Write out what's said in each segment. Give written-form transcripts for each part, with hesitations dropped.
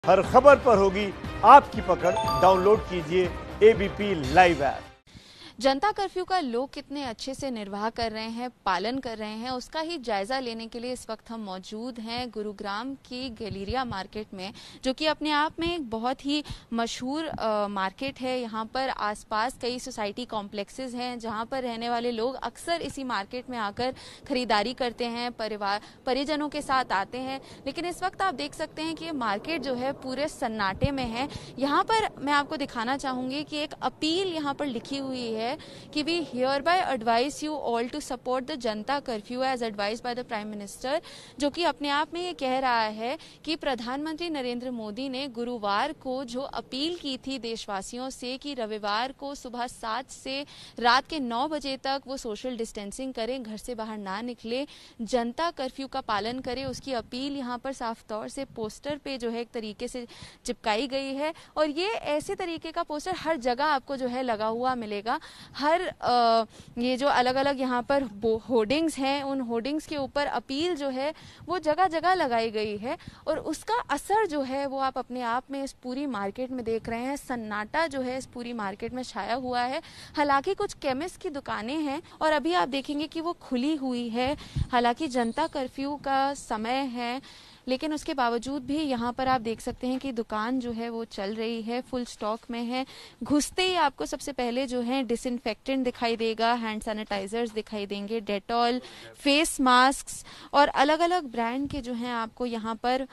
हर खबर पर होगी आपकी पकड़। डाउनलोड कीजिए एबीपी लाइव ऐप। जनता कर्फ्यू का लोग कितने अच्छे से निर्वाह कर रहे हैं, पालन कर रहे हैं, उसका ही जायजा लेने के लिए इस वक्त हम मौजूद हैं गुरुग्राम की गैलेरिया मार्केट में, जो कि अपने आप में एक बहुत ही मशहूर मार्केट है। यहाँ पर आसपास कई सोसाइटी कॉम्प्लेक्सेस हैं जहाँ पर रहने वाले लोग अक्सर इसी मार्केट में आकर खरीदारी करते हैं, परिजनों के साथ आते हैं। लेकिन इस वक्त आप देख सकते हैं कि ये मार्केट जो है पूरे सन्नाटे में है। यहाँ पर मैं आपको दिखाना चाहूंगी कि एक अपील यहाँ पर लिखी हुई है कि we hereby advise you all to support the Janata curfew as advised by the prime minister, जो कि अपने आप में ये कह रहा है कि प्रधानमंत्री नरेंद्र मोदी ने गुरुवार को जो अपील की थी देशवासियों से कि रविवार को सुबह 7 से रात के 9 बजे तक वो सोशल डिस्टेंसिंग करें, घर से बाहर ना निकले, जनता कर्फ्यू का पालन करें, उसकी अपील यहाँ पर साफ तौर से पोस्टर पे जो है एक तरीके से चिपकाई गई है। और ये ऐसे तरीके का पोस्टर हर जगह आपको जो है लगा हुआ मिलेगा। हर ये जो अलग अलग यहाँ पर होर्डिंग्स हैं, उन होर्डिंग्स के ऊपर अपील जो है वो जगह जगह लगाई गई है और उसका असर जो है वो आप अपने आप में इस पूरी मार्केट में देख रहे हैं। सन्नाटा जो है इस पूरी मार्केट में छाया हुआ है। हालांकि कुछ केमिस्ट की दुकानें हैं और अभी आप देखेंगे कि वो खुली हुई है। हालांकि जनता कर्फ्यू का समय है, लेकिन उसके बावजूद भी यहाँ पर आप देख सकते हैं कि दुकान जो है वो चल रही है, फुल स्टॉक में है। घुसते ही आपको सबसे पहले जो है डिसइंफेक्टेंट दिखाई देगा, हैंड सैनिटाइजर्स दिखाई देंगे, डेटॉल, फेस मास्क और अलग अलग ब्रांड के जो हैं आपको यहाँ पर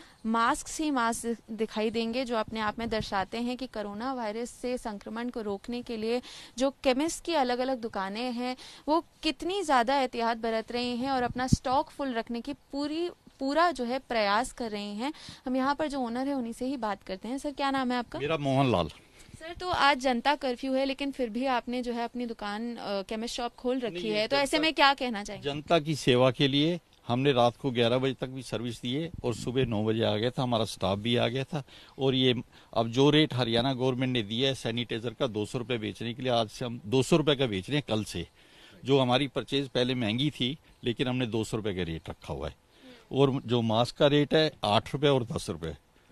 मास्क दिखाई देंगे, जो अपने आप में दर्शाते हैं कि कोरोना वायरस से संक्रमण को रोकने के लिए जो केमिस्ट की अलग अलग दुकानें हैं वो कितनी ज़्यादा एहतियात बरत रही हैं और अपना स्टॉक फुल रखने की पूरा जो है प्रयास कर रहे हैं। हम यहाँ पर जो ओनर है उन्हीं से ही बात करते हैं। सर, क्या नाम है आपका? मेरा मोहन लाल। सर, तो आज जनता कर्फ्यू है लेकिन फिर भी आपने जो है अपनी दुकान केमिस्ट शॉप खोल रखी है, तो ऐसे में क्या कहना चाहेंगे? जनता की सेवा के लिए हमने रात को 11 बजे तक भी सर्विस दी है और सुबह 9 बजे आ गया था, हमारा स्टाफ भी आ गया था। और ये अब जो रेट हरियाणा गवर्नमेंट ने दिया है सैनिटाइजर का 200 रुपये बेचने के लिए, आज से हम 200 रुपये का बेच रहे हैं। कल से जो हमारी परचेज पहले महंगी थी लेकिन हमने 200 रुपये का रेट रखा हुआ है। और जो मास्क का रेट है 8 रुपये और 10 रुपये,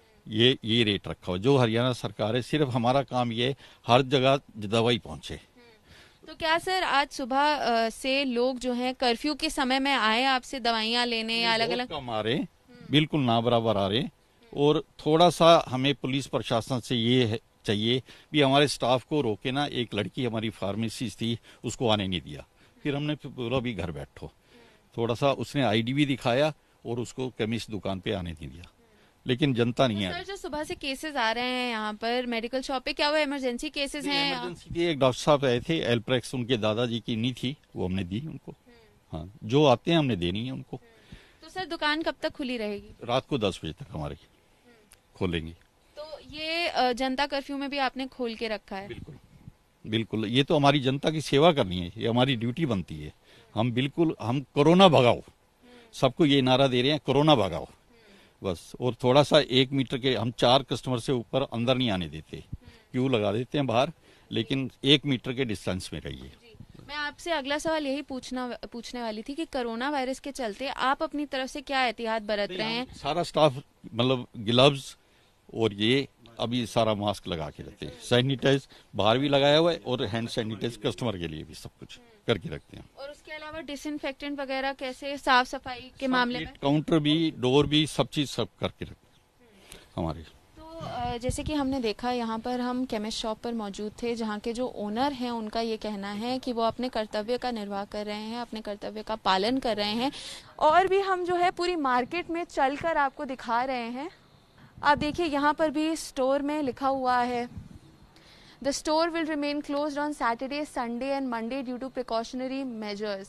ये रेट रखा हुआ। जो हरियाणा सरकार है, सिर्फ हमारा काम ये हर जगह दवाई पहुंचे। तो क्या सर आज सुबह से लोग जो हैं कर्फ्यू के समय में आए आपसे दवाइयाँ लेने या अलग अलग? कम आ रहे, बिल्कुल ना बराबर आ रहे। और थोड़ा सा हमें पुलिस प्रशासन से ये चाहिए भी हमारे स्टाफ को रोके ना। एक लड़की हमारी फार्मेसिस्ट थी, उसको आने नहीं दिया, फिर हमने पूरा भी घर बैठो। थोड़ा सा उसने आईडी भी दिखाया और उसको केमिस्ट दुकान पे आने नहीं दिया, लेकिन जनता नहीं है। सर, जो सुबह से केसेस आ रहे हैं यहाँ पर मेडिकल शॉप पे, क्या वो इमरजेंसी केसेस हैं? इमरजेंसी थी, एक डॉक्टर साहब आए थे, एल्प्रेक्स उनके दादाजी की नहीं थी, वो हमने दी उनको। हाँ, जो आते हैं हमने देनी है उनको। तो सर दुकान कब तक खुली रहेगी? रात को 10 बजे तक हमारी खोलेंगे। तो ये जनता कर्फ्यू में भी आपने खोल के रखा है? बिल्कुल बिल्कुल, ये तो हमारी जनता की सेवा करनी है, ये हमारी ड्यूटी बनती है। हम कोरोना भगाओ, सबको ये नारा दे रहे हैं, कोरोना भगाओ बस। और थोड़ा सा 1 मीटर के, हम 4 कस्टमर से ऊपर अंदर नहीं आने देते, क्यों लगा देते हैं बाहर, लेकिन 1 मीटर के डिस्टेंस में रहिए। मैं आपसे अगला सवाल यही पूछने वाली थी कि कोरोना वायरस के चलते आप अपनी तरफ से क्या एहतियात बरत रहे हैं? सारा स्टाफ मतलब ग्लव्स और ये अभी सारा मास्क लगा के रखते हैं, सैनिटाइज बाहर भी लगाया हुआ है और हैंड सैनिटाइज कस्टमर के लिए भी सब कुछ करके रखते हैं। और उसके अलावा डिसइंफेक्टेंट वगैरह कैसे, साफ सफाई के मामले में? काउंटर भी, डोर भी, सब चीज सब करके रखते हैं हमारे। तो जैसे कि हमने देखा, यहाँ पर हम केमिस्ट शॉप पर मौजूद थे जहाँ के जो ओनर हैं उनका ये कहना है कि वो अपने कर्तव्य का निर्वाह कर रहे हैं, अपने कर्तव्य का पालन कर रहे हैं। और भी हम जो है पूरी मार्केट में चलकर आपको दिखा रहे हैं। आप देखिए यहाँ पर भी स्टोर में लिखा हुआ है, The store will remain closed on Saturday, Sunday and Monday due to precautionary measures.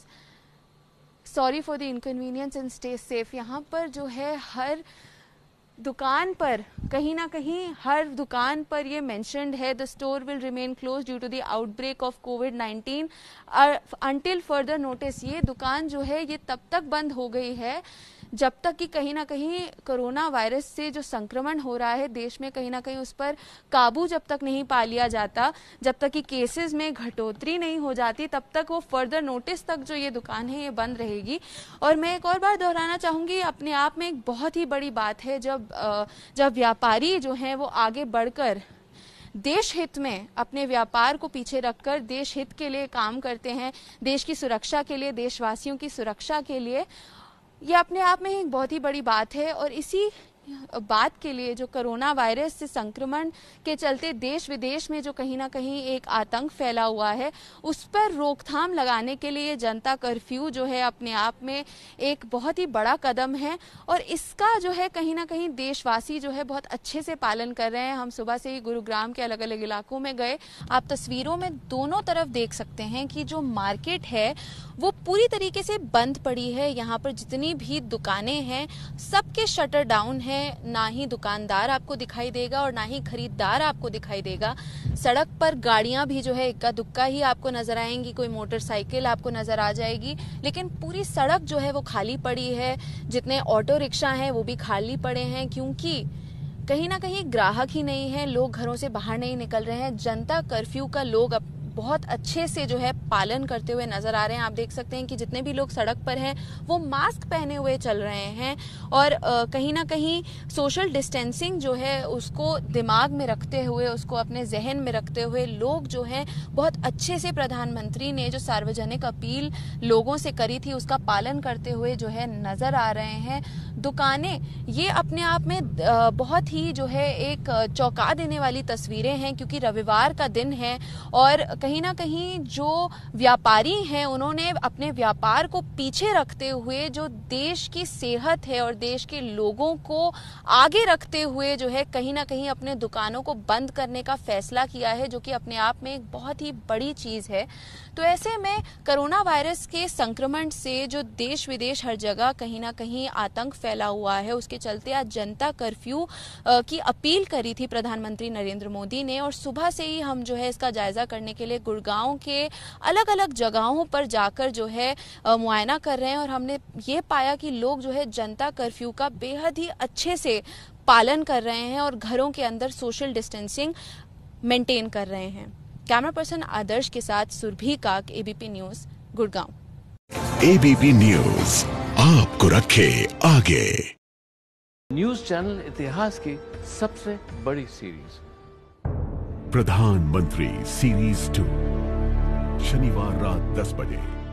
Sorry for the inconvenience and stay safe. यहाँ पर जो है हर दुकान पर कहीं ना कहीं हर दुकान पर ये मेंशन्ड है, the store will remain closed due to the outbreak of कोविड-19 अंटिल फर्दर नोटिस। ये दुकान जो है ये तब तक बंद हो गई है जब तक कि कहीं ना कहीं कोरोना वायरस से जो संक्रमण हो रहा है देश में, कहीं ना कहीं उस पर काबू जब तक नहीं पा लिया जाता, जब तक कि केसेस में घटोतरी नहीं हो जाती, तब तक वो फर्दर नोटिस तक जो ये दुकान है ये बंद रहेगी। और मैं एक और बार दोहराना चाहूँगी, अपने आप में एक बहुत ही बड़ी बात है जब व्यापारी जो हैं वो आगे बढ़कर देश हित में अपने व्यापार को पीछे रखकर देश हित के लिए काम करते हैं, देश की सुरक्षा के लिए, देशवासियों की सुरक्षा के लिए। ये अपने आप में एक बहुत ही बड़ी बात है। और इसी बात के लिए जो कोरोना वायरस से संक्रमण के चलते देश विदेश में जो कहीं ना कहीं एक आतंक फैला हुआ है, उस पर रोकथाम लगाने के लिए जनता कर्फ्यू जो है अपने आप में एक बहुत ही बड़ा कदम है। और इसका जो है कहीं ना कहीं देशवासी जो है बहुत अच्छे से पालन कर रहे हैं। हम सुबह से ही गुरुग्राम के अलग अलग इलाकों में गए, आप तस्वीरों में दोनों तरफ देख सकते हैं कि जो मार्केट है वो पूरी तरीके से बंद पड़ी है। यहाँ पर जितनी भी दुकानें हैं सबके शटर डाउन है, ना ही दुकानदार आपको दिखाई देगा और ना ही खरीदार आपको दिखाई देगा। सड़क पर गाड़ियां भी जो है इक्का दुक्का ही आपको नजर आएंगी, कोई मोटरसाइकिल आपको नजर आ जाएगी, लेकिन पूरी सड़क जो है वो खाली पड़ी है। जितने ऑटो रिक्शा हैं वो भी खाली पड़े हैं, क्योंकि कहीं ना कहीं ग्राहक ही नहीं है, लोग घरों से बाहर नहीं निकल रहे हैं। जनता कर्फ्यू का लोग बहुत अच्छे से जो है पालन करते हुए नजर आ रहे हैं। आप देख सकते हैं कि जितने भी लोग सड़क पर हैं वो मास्क पहने हुए चल रहे हैं और कहीं ना कहीं सोशल डिस्टेंसिंग जो है उसको दिमाग में रखते हुए, उसको अपने जहन में रखते हुए लोग जो हैं बहुत अच्छे से प्रधानमंत्री ने जो सार्वजनिक अपील लोगों से करी थी उसका पालन करते हुए जो है नजर आ रहे हैं। दुकानें, ये अपने आप में बहुत ही जो है एक चौंका देने वाली तस्वीरें हैं, क्योंकि रविवार का दिन है और कहीं ना कहीं जो व्यापारी हैं उन्होंने अपने व्यापार को पीछे रखते हुए जो देश की सेहत है और देश के लोगों को आगे रखते हुए जो है कहीं ना कहीं अपने दुकानों को बंद करने का फैसला किया है, जो कि अपने आप में एक बहुत ही बड़ी चीज है। तो ऐसे में कोरोना वायरस के संक्रमण से जो देश विदेश हर जगह कहीं ना कहीं आतंक फैला हुआ है, उसके चलते आज जनता कर्फ्यू की अपील करी थी प्रधानमंत्री नरेंद्र मोदी ने। और सुबह से ही हम जो है इसका जायजा करने के लिए गुड़गांव के अलग अलग जगहों पर जाकर जो है मुआयना कर रहे हैं और हमने ये पाया कि लोग जो है जनता कर्फ्यू का बेहद ही अच्छे से पालन कर रहे हैं और घरों के अंदर सोशल डिस्टेंसिंग मेंटेन कर रहे हैं। कैमरा पर्सन आदर्श के साथ Surabhi Kak, ABP news, Gurgaon. ABP news आपको रखे आगे। न्यूज चैनल इतिहास की सबसे बड़ी सीरीज प्रधानमंत्री सीरीज 2 शनिवार रात 10 बजे।